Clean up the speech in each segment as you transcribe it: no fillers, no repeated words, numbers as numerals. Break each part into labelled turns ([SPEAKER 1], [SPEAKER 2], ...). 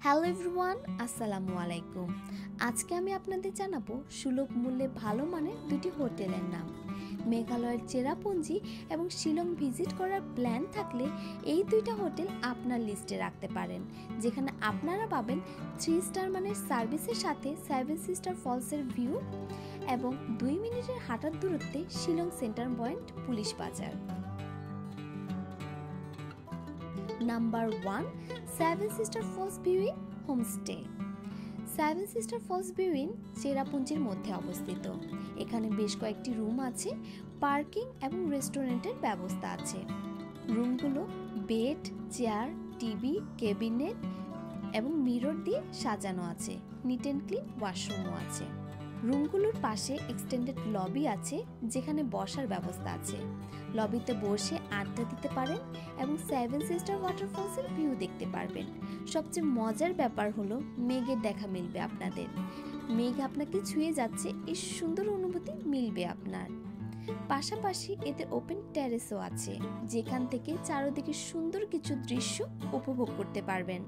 [SPEAKER 1] Hello everyone, আসসালামু আলাইকুম। আজকে আমি আপনাদের জানাবো সুলভ মূল্যে ভালো মানের দুটি হোটেলের নাম। মেঘালয়ের চেরাপুঞ্জি এবং শিলং ভিজিট করার প্ল্যান থাকলে এই দুইটা হোটেল আপনার লিস্টে রাখতে পারেন, যেখানে আপনারা পাবেন 3 স্টার মানের সার্ভিসের সাথে 7 সিস্টার ফলসের ভিউ এবং 2 মিনিটের হাঁটার দূরত্বে Shillong centre point police Bazar. Number 1, 7 sister falls viewing homestay. 7 sister falls viewing চেরাপুঞ্জির মধ্যে অবস্থিত। এখানে বেশ কয়েকটি রুম আছে, পার্কিং এবং রেস্টুরেন্টের ব্যবস্থা আছে। রুমগুলো বেড, চেয়ার, টিভি, ক্যাবিনেট এবং মিরর দিয়ে সাজানো আছে। নিট অ্যান্ড ক্লিন ওয়াশরুমও আছে। রুমগুলোর পাশে এক্সটেন্ডেড লবি আছে, যেখানে বসার ব্যবস্থা আছে। লবিতে বসে আড্ডা দিতে পারেন এবং 7 সিস্টার ওয়াটারফলসের ভিউ দেখতে পারবেন। সবচেয়ে মজার ব্যাপার হলো মেঘের দেখা মিলবে আপনাদের। মেঘ আপনাকে ছুঁয়ে যাচ্ছে, এই সুন্দর অনুভূতি মিলবে আপনার। পাশাপাশি এতে ওপেন টেরেসও আছে, যেখান থেকে চারদিকে সুন্দর কিছু দৃশ্য উপভোগ করতে পারবেন।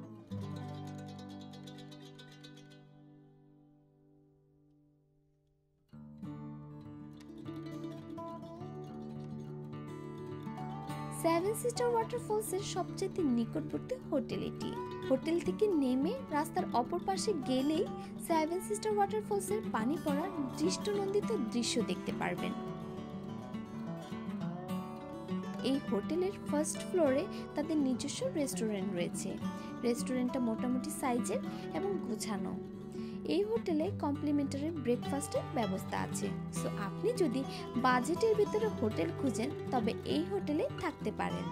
[SPEAKER 1] সেভেন সিস্টার ওয়াটারফলসের সবচেয়ে নিকটবর্তী হোটেল এটি। হোটেল থেকে নেমে রাস্তার অপর পাশে গেলেই 7 সিস্টার ওয়াটারফলসের পানি পড়ার দৃষ্টিনন্দিত দৃশ্য দেখতে পারবেন। এই হোটেলের ফার্স্ট ফ্লোরে তাদের নিজস্ব রেস্টুরেন্ট রয়েছে। রেস্টুরেন্টটা মোটামুটি সাইজের এবং গোছানো। এই হোটেলে কমপ্লিমেন্টারি ব্রেকফাস্টের ব্যবস্থা আছে। সো আপনি যদি বাজেটের ভিতরে হোটেল খুঁজেন তবে এই হোটেলে থাকতে পারেন।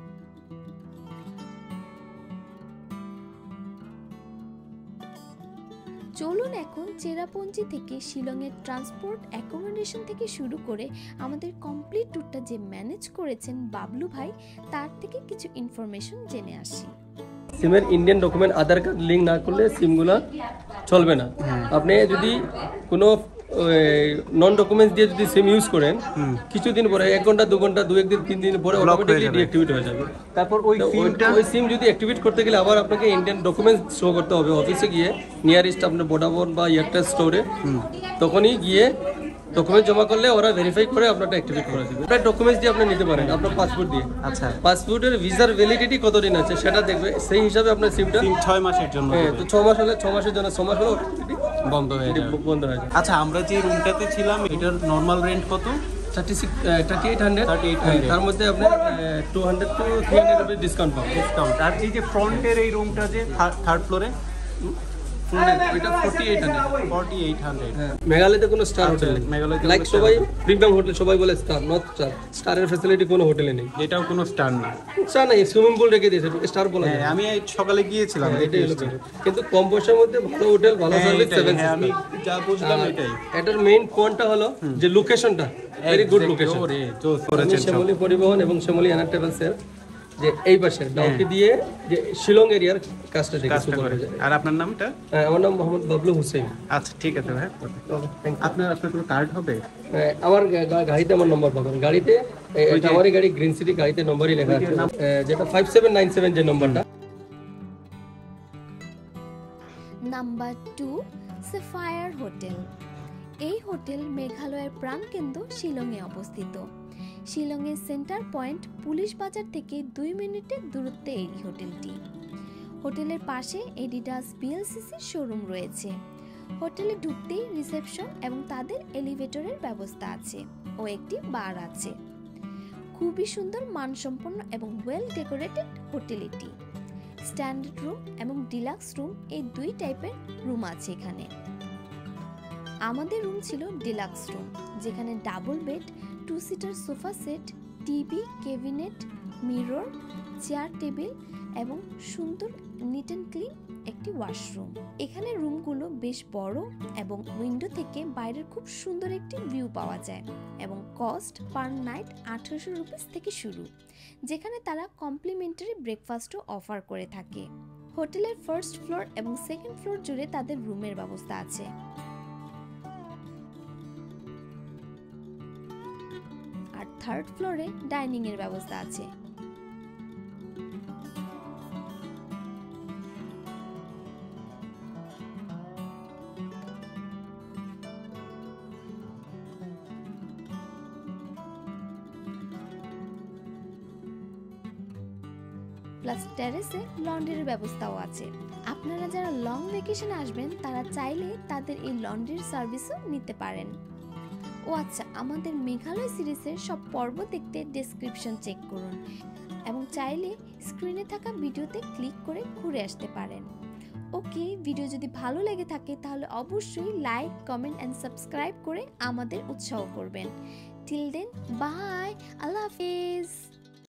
[SPEAKER 1] চলুন এখন চেরাপুঞ্জি থেকে শিলংয়ের ট্রান্সপোর্ট, অ্যাকোমোডেশন থেকে শুরু করে আমাদের কমপ্লিট ট্যুরটা যে ম্যানেজ করেছেন বাবলু ভাই, তার থেকে কিছু ইনফরমেশন জেনে আসি।
[SPEAKER 2] সিমের Indian document Aadhaar card link না করলে সিমগুলো চলবে না। আপনি যদি কোনো নন ডকুমেন্টস দিয়ে যদি সিম ইউজ করেন, কিছুদিন পরে 1 ঘন্টা 2 ঘন্টা 2-1 দিন 3 দিন পরে অটোমেটিকলি ডিঅ্যাক্টিভেট হয়ে যাবে। তারপর ওই সিম যদি অ্যাক্টিভেট করতে গেলে আবার আপনাকে ইন্ডিয়ান ডকুমেন্টস শো করতে হবে অফিসে গিয়ে, নিয়ারেস্ট আপনার ভোডাফোন বা এয়ারটেল স্টোরে। তখনই গিয়ে ডকুমেন্ট জমা করলে ওরা ভেরিফাই করে আপনারটা অ্যাক্টিভেট করে দেবে। আপনার ডকুমেন্টস দিয়ে আপনি নিতে পারেন, আপনার পাসপোর্ট দিয়ে। আচ্ছা, পাসপোর্টের ভিসার ভ্যালিডিটি কতদিন আছে সেটা দেখবে, সেই হিসাবে আপনার সিমটা 6 মাসের জন্য। হ্যাঁ, তো 6 মাস হলে 6 মাসের জন্য, 6 মাস হলে বন্ধ হয়ে যাবে।
[SPEAKER 3] আচ্ছা, আমরা যে রুমটাতে ছিলাম এটার নরমাল রেন্ট কত?
[SPEAKER 2] 3800। তার মধ্যে আপনি 200 to 300 রুপি ডিসকাউন্ট পাবেন।
[SPEAKER 3] আর এই যে ফ্রন্টের এই রুমটা যে থার্ড ফ্লোরে,
[SPEAKER 2] এটা
[SPEAKER 3] 4800।
[SPEAKER 2] মেঘালয়তে কোনো স্টার হোটেল নেই। লাইক সবাই প্রিমিয়াম হোটেল সবাই বলে স্টার, নট স্টার। স্টারের ফ্যাসিলিটি কোনো হোটেলে নেই।
[SPEAKER 3] এটাও কোনো স্টার না।
[SPEAKER 2] স্টার নাই, সুইমিং পুল রেখে দিয়েছে, স্টার বলা যায়।
[SPEAKER 3] আমি সকালে গিয়েছিলাম,
[SPEAKER 2] কিন্তু কম পয়সার মধ্যে ভালো হোটেল, ভালো সার্ভিস, 7 সিস্টার।
[SPEAKER 3] আমি যা বুঝলাম এটাই।
[SPEAKER 2] এটার মেইন পয়েন্টটা হলো যে লোকেশনটা ভেরি গুড লোকেশন। শ্যামলী পরিবহন এবং শ্যামলী এনার ট্রাভেলসের যে এই পাশে ডাউকি দিয়ে যে শিলং এরিয়ার কাজটা দেখে শুরু করা যায়।
[SPEAKER 3] আর আপনার নামটা?
[SPEAKER 2] আমার নাম মোহাম্মদ বাবলু হোসেন।
[SPEAKER 3] আচ্ছা, ঠিক আছে ভাই। আপনার কোনো কার্ড হবে?
[SPEAKER 2] আমার গাড়িতে আমার নম্বর পাবেন। গাড়িতে আমারই গাড়ি গ্রিন সিটি, গাড়িতে নম্বরই লেখা আছে, যেটা 5797 যে নম্বরটা।
[SPEAKER 1] Number 2, sapphire hotel. এই হোটেল মেঘালয়ের প্রাণকেন্দ্র শিলংয়ে অবস্থিত। শিলংয়ের সেন্টার পয়েন্ট পুলিশ বাজার থেকে 2 মিনিটের দূরত্বে এই হোটেলটি। হোটেলের পাশে এডিডাস বিএলসিসি শোরুম রয়েছে। হোটেলে ঢুকতেই রিসেপশন এবং তাদের এলিভেটরের ব্যবস্থা আছে ও একটি বার আছে। খুবই সুন্দর, মানসম্পন্ন এবং ওয়েল ডেকোরেটেড হোটেল এটি। স্ট্যান্ডার্ড রুম এবং ডিলাক্স রুম, এই 2 টাইপের রুম আছে এখানে। আমাদের রুম ছিল ডিলাক্স রুম, যেখানে double bed, 2 seater sofa set, TV, cabinet, mirror, chair, table এবং সুন্দর নিট অ্যান্ড ক্লিন একটি ওয়াশরুম। এখানে রুমগুলো বেশ বড় এবং উইন্ডো থেকে বাইরের খুব সুন্দর একটি ভিউ পাওয়া যায় এবং কস্ট পার নাইট 1800 রুপিস থেকে শুরু, যেখানে তারা কমপ্লিমেন্টারি ব্রেকফাস্টও অফার করে থাকে। হোটেলের ফার্স্ট ফ্লোর এবং সেকেন্ড ফ্লোর জুড়ে তাদের রুমের ব্যবস্থা আছে। আর থার্ড ফ্লোরে ডাইনিং এর ব্যবস্থা আছে। প্লাস টেরেসে লন্ড্রির ব্যবস্থাও আছে। আপনারা যারা লং ভ্যাকেশনে আসবেন তারা চাইলে তাদের এই লন্ড্রির সার্ভিসও নিতে পারেন। ও আচ্ছা, আমাদের মেঘালয় সিরিজের সব পর্ব দেখতে ডেসক্রিপশন চেক করুন এবং চাইলে স্ক্রিনে থাকা ভিডিওতে ক্লিক করে ঘুরে আসতে পারেন। ওকে, ভিডিও যদি ভালো লেগে থাকে তাহলে অবশ্যই লাইক, কমেন্ট অ্যান্ড সাবস্ক্রাইব করে আমাদের উৎসাহ করবেন। টিল দেন, বাই, আল্লাহ হাফেজ।